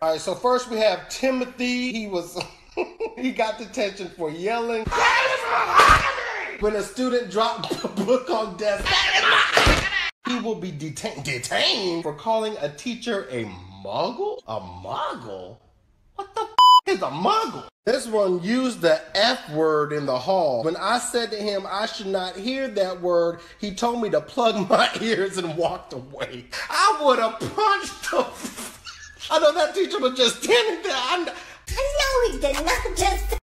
All right, so first we have Timothy. He got detention for yelling when a student dropped a book on desk. He will be detained for calling a teacher a muggle? A muggle? What the is a muggle? This one used the F word in the hall. When I said to him I should not hear that word, he told me to plug my ears and walked away. I would have punched him. I know that teacher was just standing there. I know he did not just